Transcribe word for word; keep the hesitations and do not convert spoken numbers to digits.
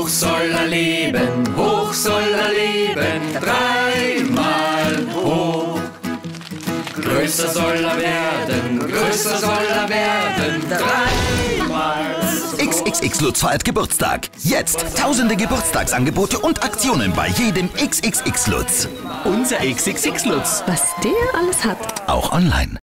Hoch soll er leben, hoch soll er leben, dreimal hoch. Größer soll er werden, größer soll er werden, dreimal so. X X X Lutz feiert Geburtstag. Jetzt tausende Geburtstagsangebote und Aktionen bei jedem X X X Lutz. Unser X X X Lutz. Was der alles hat. Auch online.